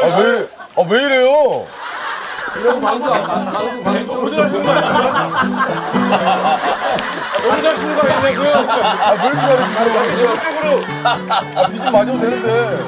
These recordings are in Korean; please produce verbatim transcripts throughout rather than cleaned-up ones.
왜, 아, 왜 이래요? 이러고 방송 안 방송 방송 오늘 정말 오늘 쉬는 거 아니냐고요? 아, 왜 이렇게 바로 가세요? 아, 비 좀 맞아도 되는데.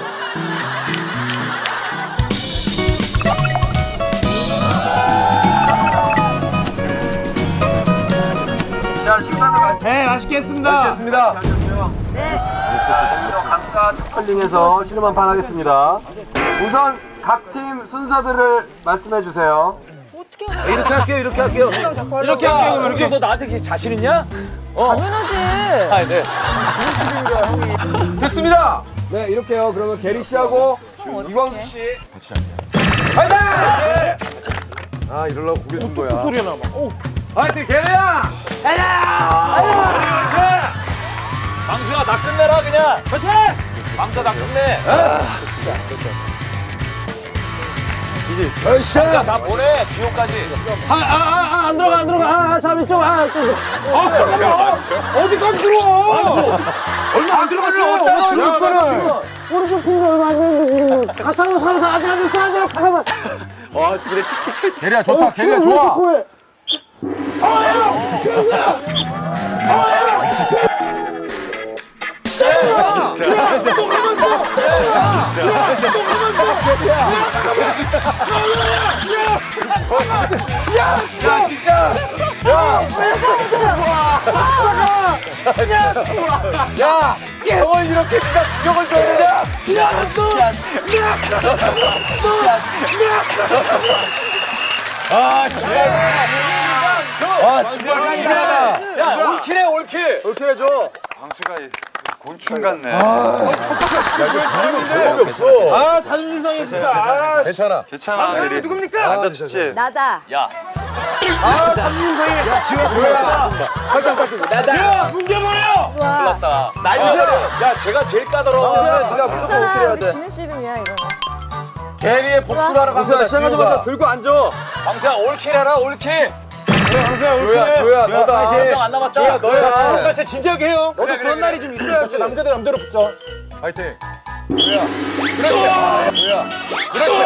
자, 식사는 네, 맛있게 했습니다. 맛있겠습니다. 네. 감가 컬링에서 시름 한 판 하겠습니다. 우선 각 팀 순서들을 말씀해 주세요. 이렇게 할게요, 이렇게 할게요. 이렇게 할게요. 이렇게 너 나한테 자신 있냐? 당연하지. 아, 네. 됐습니다. 네, 이렇게요. 그러면 게리 씨하고 이광수 씨. 같이 앉자. 화이팅! 아, 이러려고 고개 준 거야. 소리가 나봐. 화이팅, 게리야! 방수야 다 끝내라 그냥. 화이팅! 방수야 다 끝내. 으쌰! 방수야 다 보내. 비호까지. 아, 아, 아, 안 들어가, 안 들어가. 아, 잠이 좀, 아, 좀. 아, 잠깐만. 어디까지 들어와? 얼마 안 들어갔어. 어디까지 들어올 거는. 오른쪽 핀거 얼마 안 되는데 지금. 가타로 살아서 아직 안 됐어. 아직 잠깐만. 와, 그래, 치킨 게리야, 좋다. 게리야, 좋아. 야, 진짜. 야. 야, 형을 이렇게 네가 공격을 줬느냐? 야, 진짜. 아, 정말. 아, 정말 이상하다. 야 올킬해 올킬. 이렇게 해줘. 광수가 곤충 같네. 방법이 없어. 아, 자존심 상해 진짜. 아, 괜찮아. 괜찮아, 게리. 누굽니까? 안 다쳤지? 나다. 야 아, 자존심 상해. 야, 지효, 지효야. 팔짱 팔짱. 나다. 지효, 뭉겨버려. 와. 났다. 날려버려. 야 제가 제일 까다로워. 네가 무조건 괜찮아. 해야 우리 돼. 지는 씨름이야 이거는. 게리의 복수를 하러 간 거다. 시작하자마자 들고 앉아. 방수야 올킬해라 올킬. 조야, 조야, 너다. 한 명 안 남았다. 조야, 너야. 같이 진지하게 해요. 너도 그런 날이 좀 있어야지. 남자들 남대로 붙자. 화이팅. 그렇지. 조야. 그렇지.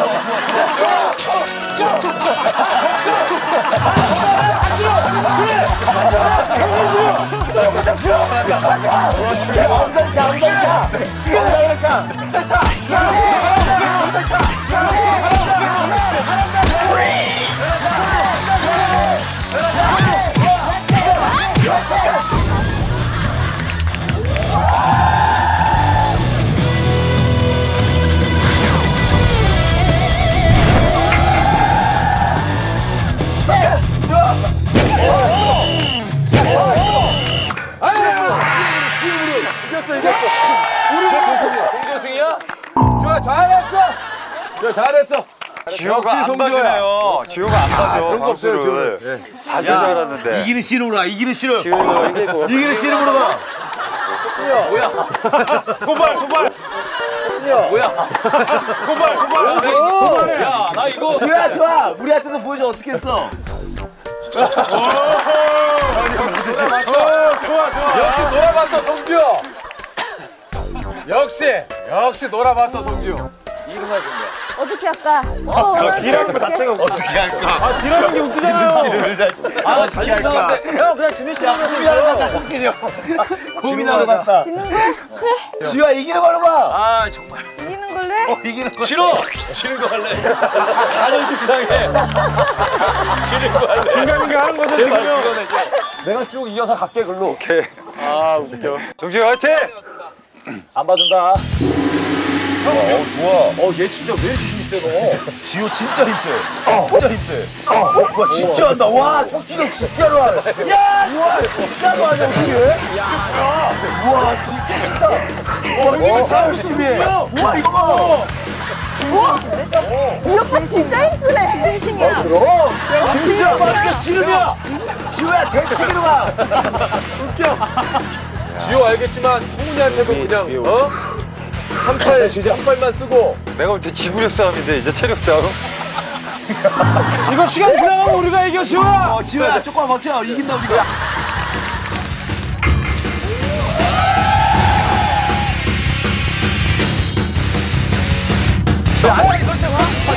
이겼어, 이겼어. 공조승이야? 조야, 잘했어. 조야, 잘했어. 지효가 역시 안 송지효야. 봐주네요. 지효가 안 봐줘. 그런 거 없어요, 광수를. 지효는. 다줄 줄 알았는데. 이기는 씨름으로 가, 이기는 씨름. 지효가 이기고. 이기는 씨름으로 가. 뭐야? 고발, 고발. 뭐야? 고발, 고발. 고발해. 야, 나 이거 좋아, 좋아. 우리한테도 보여줘. 어떻게 했어? 역시 놀아봤어, 송지효. 역시, 역시 놀아봤어, 송지효. 이름만 준 거야. 어떻게 할까? 어, 딜하는 거 자체가 어떻게 할까? 아, 딜하는 게 웃기잖아요. 아, 자기 이상한데. 형, 그냥 지민 씨 하면 고민하러 갔다, 성진이 형. 고민하러 갔다. 지는 거야? 그래. 지효야, 이기는 걸로 가. 아, 정말. 이기는 걸래? 이기는 거. 싫어. 지는 거 할래. 자존심 상해. 지는 거 할래. 인간인가 하는 거죠, 제발 지금. 이거 내줘. 내가 쭉 이어서 갈게, 글로. 오케이. 아, 웃겨. 정지효 화이팅! 안 봐준다. 어, 좋아. 어, 얘 진짜 왜 힘이 세, 너? 지효 진짜 힘세. 진짜 힘세. 와, 진짜 한다. 와, 석진이 형 진짜로 하네. 야! 와, 진짜로 하냐, 혹시? 야! 와, 진짜 쉽다. 와, 진짜 열심히 해. 와, 이거 봐. 진심이신데? 이 오빠 진짜 힘쓰네. 진심이야. 진짜 맛있게 씨름이야. 지효야, 대치기로 가. 지효 알겠지만 성훈이한테도 그냥 어? 한 팔, 한 팔만 쓰고. 내가 볼 때 지구력 싸움인데 이제 체력 싸움? 이거 시간 지나가면 우리가 이겨, 시호야. 어, 지효야, 조금만 버텨. 이긴다, 우리가. 야, 아니, 너 있잖아.